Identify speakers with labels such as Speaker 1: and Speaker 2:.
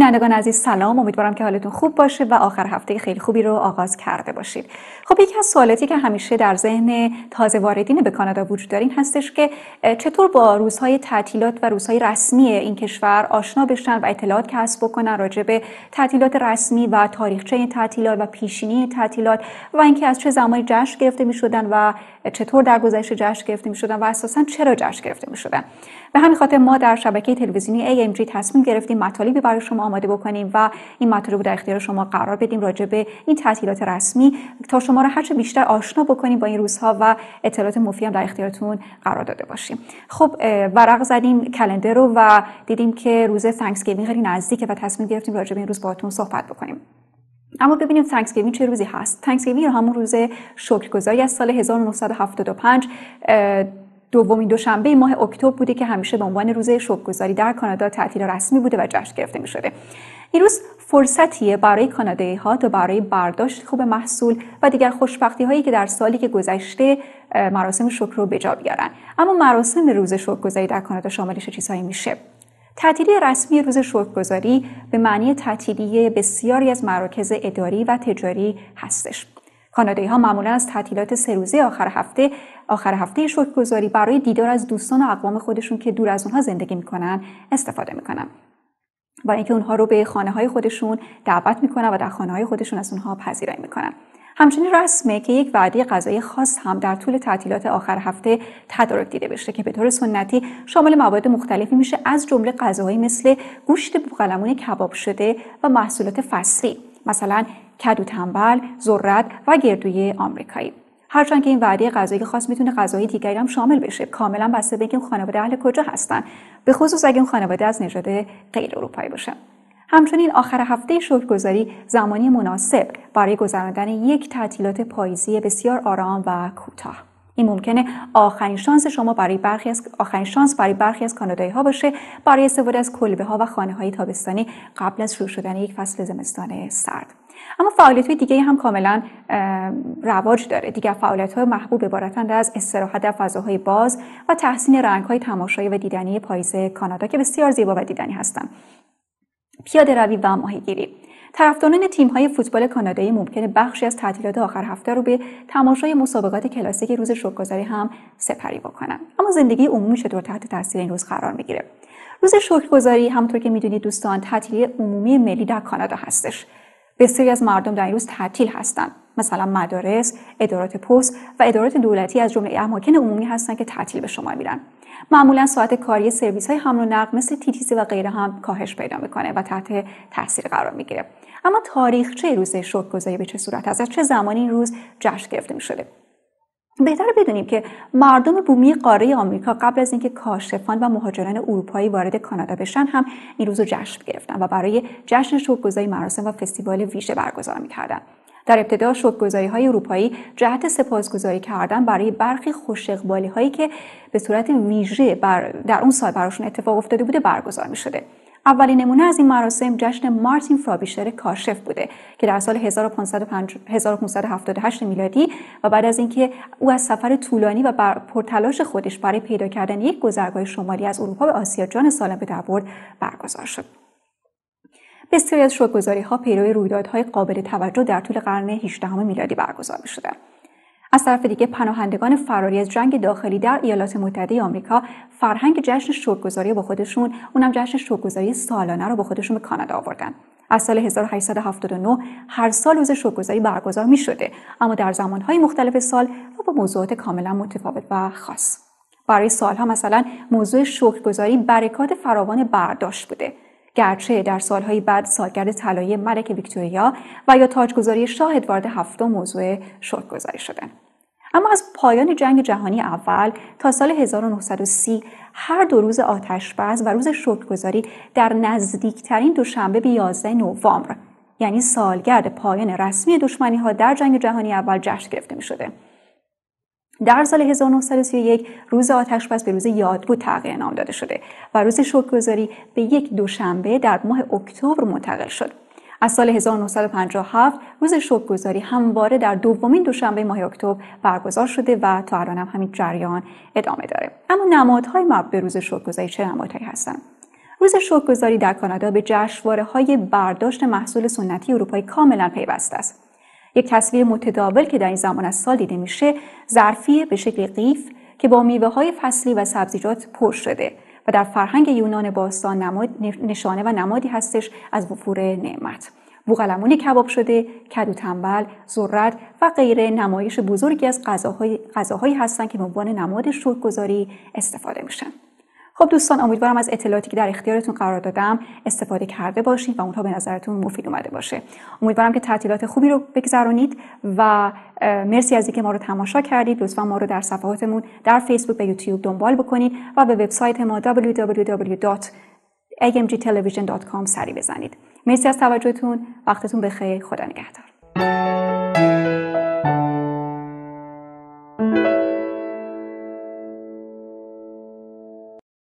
Speaker 1: بینندگان عزیز سلام، امیدوارم که حالتون خوب باشه و آخر هفته خیلی خوبی رو آغاز کرده باشید. خب یکی از سوالاتی که همیشه در ذهن تازه واردین به کانادا وجود داره این هستش که چطور با روزهای تعطیلات و روزهای رسمی این کشور آشنا بشن و اطلاعات کسب بکنن راجع به تعطیلات رسمی و تاریخچه این تعطیلات و پیشینی تعطیلات و اینکه از چه زمانی جشن گرفته می‌شدن و چطور در گذشته جشن گرفته می‌شدن و اساساً چرا جشن گرفته می‌شدن. به همین خاطر ما در شبکه تلویزیونی AMG تصمیم گرفتیم مطالبی برای شما آماده بکنیم و این مطالب رو در اختیار شما قرار بدیم راجع به این تعطیلات رسمی تا شما را هرچه بیشتر آشنا بکنیم با این روزها و اطلاعات مفیدی هم در اختیارتون قرار داده باشیم. خب ورق زدیم کلندر رو و دیدیم که روز تانکسگیوینگ خیلی نزدیکه و تصمیم گرفتیم راجع به این روز باهاتون صحبت بکنیم. اما ببینیم تانکسگیوینگ چه روزی هست. تانکسگیوینگ همون روز شکرگزاری از سال 1975 دومین دوشنبه ماه اکتبر بوده که همیشه به عنوان روز شکرگزاری در کانادا تعطیل رسمی بوده و جشن گرفته می‌شده. این روز فرصتیه برای کانادایی‌ها تا برای برداشت خوب محصول و دیگر خوشبختی‌هایی که در سالی که گذشته مراسم شکر رو به جا بیارن. اما مراسم روز شکرگزاری در کانادا شامل چه چیزهایی میشه؟ تعطیلی رسمی روز شکرگزاری به معنی تعطیلی بسیاری از مراکز اداری و تجاری هستش. کانادایی‌ها معمولاً از تعطیلات 3 روزه آخر هفته شکرگزاری برای دیدار از دوستان و اقوام خودشون که دور از اونها زندگی میکنن استفاده میکنن و اینکه اونها رو به خانه‌های خودشون دعوت میکنن و در خانه‌های خودشون از اونها پذیرایی میکنن. همچنین رسمه که یک وعده غذایی خاص هم در طول تعطیلات آخر هفته تدارک دیده بشه که به طور سنتی شامل مواد مختلفی میشه، از جمله غذاهایی مثل گوشت بوقلمون کباب شده و محصولات فصلی مثلا کدو تنبل، ذرت و گردوی آمریکایی. هرچند که این وعده غذایی خاص میتونه غذاهای دیگری هم شامل بشه، کاملا بسته به اینکه اون خانواده اهل کجا هستن، به خصوص اگه اون خانواده از نژاد غیر اروپایی باشه. همچنین آخر هفته شکرگزاری زمانی مناسب برای گذراندن یک تعطیلات پاییزی بسیار آرام و کوتاه. این ممکنه آخرین شانس برای برخی از کانادایی‌ها باشه برای استفاده از کلبه‌ها و خانه‌های تابستانی قبل از شروع شدن یک فصل زمستان سرد. اما فعالیت‌های دیگه هم کاملا رواج داره. دیگر فعالیت‌های محبوب عبارتند از استراحت در فضاهای باز و تحسین رنگ‌های تماشایی و دیدنی پاییز کانادا که بسیار زیبا و دیدنی هستند. پیاده‌روی و ماهیگیری. طرفداران تیم‌های فوتبال کانادایی ممکنه بخشی از تعطیلات آخر هفته رو به تماشای مسابقات کلاسیک روز شکرگزاری هم سپری بکنن. اما زندگی عمومی چطور تحت تاثیر این روز قرار میگیره؟ روز شکرگزاری همونطور که میدونید دوستان تعطیلی عمومی ملی در کانادا هستش. بسیاری از مردم در این روز تعطیل هستند. مثلا مدارس، ادارات پست و ادارات دولتی از جمله اماکن عمومی هستند که تعطیل به شمار میرن. معمولا ساعت کاری سرویس‌های حمل و نقل مثل TTC و غیره هم کاهش پیدا میکنه و تحت تاثیر قرار میگیره. اما تاریخچه روز شکرگزاری به چه صورت هست؟ از چه زمانی این روز جشن گرفته میشده؟ بهتره بدونیم که مردم بومی قاره آمریکا قبل از اینکه کاشفان و مهاجران اروپایی وارد کانادا بشن هم این روز رو جشن گرفتن و برای جشن شکرگزاری مراسم و فستیوال ویژه برگزار می‌کردن. در ابتدا شکرگزاری‌های اروپایی جهت سپاسگزاری کردن برای برخی خوش اقبالی‌هایی که به صورت ویژه در اون سال براشون اتفاق افتاده بوده برگزار می‌شده. اولین نمونه از این مراسم جشن مارتین فرابیشر کاشف بوده که در سال 1578 میلادی و بعد از اینکه او از سفر طولانی و پرتلاش خودش برای پیدا کردن یک گذرگاه شمالی از اروپا به آسیا جان سالم به در برد برگزار شد. بسیاری از شکرگزاری‌ها پیرو رویدادهای قابل توجه در طول قرن 18 میلادی برگزار می‌شدند. از طرف دیگه پناهندگان فراری از جنگ داخلی در ایالات متحده آمریکا فرهنگ جشن شکرگزاری با خودشون، اونم جشن شکرگزاری سالانه رو با خودشون به کانادا آوردن. از سال 1879 هر سال روز شکرگزاری برگزار می‌شده، اما در زمان‌های مختلف سال و با موضوعات کاملا متفاوت و خاص. برای سالها مثلا موضوع شکرگزاری برکات فراوان برداشت بوده، گرچه در سالهای بعد سالگرد طلایی ملکه ویکتوریا و یا تاجگذاری شاه ادوارد هفتم موضوع شکرگزاری شدند. اما از پایان جنگ جهانی اول تا سال 1930 هر 2 روز آتشبس و روز شکرگزاری در نزدیکترین دوشنبه به 11 نوامبر یعنی سالگرد پایان رسمی دشمنی‌ها در جنگ جهانی اول جشن گرفته می‌شده. در سال 1931 روز آتشبس به روز یادبود تغییر نام داده شده و روز شکرگزاری به یک دوشنبه در ماه اکتبر منتقل شد. از سال 1957 روز شکرگزاری همواره در دومین دوشنبه ماه اکتبر برگزار شده و تا الان هم همین جریان ادامه داره. اما نمادهای مربوط به روز شکرگزاری چه نمادهایی هستند؟ روز شکرگزاری در کانادا به جشنواره‌های برداشت محصول سنتی اروپایی کاملا پیوسته است. یک تصویر متداول که در این زمان از سال دیده میشه، ظرفی به شکل قیف که با میوه‌های فصلی و سبزیجات پر شده و در فرهنگ یونان باستان نشانه و نمادی هستش از وفور نعمت. بوقلمون کباب شده، کدو تنبل، ذرت و غیره نمایش بزرگی از غذاهایی هستند که به عنوان نماد شکرگزاری استفاده میشن. خب دوستان، امیدوارم از اطلاعاتی که در اختیارتون قرار دادم استفاده کرده باشید و اونها به نظرتون مفید اومده باشه. امیدوارم که تعطیلات خوبی رو بگذرونید و مرسی از اینکه ما رو تماشا کردید. لطفا ما رو در صفحاتمون در فیسبوک و یوتیوب دنبال بکنید و به وبسایت ما www.amgtelevision.com سری بزنید. مرسی از توجهتون. وقتتون بخیر. خدا نگهدار.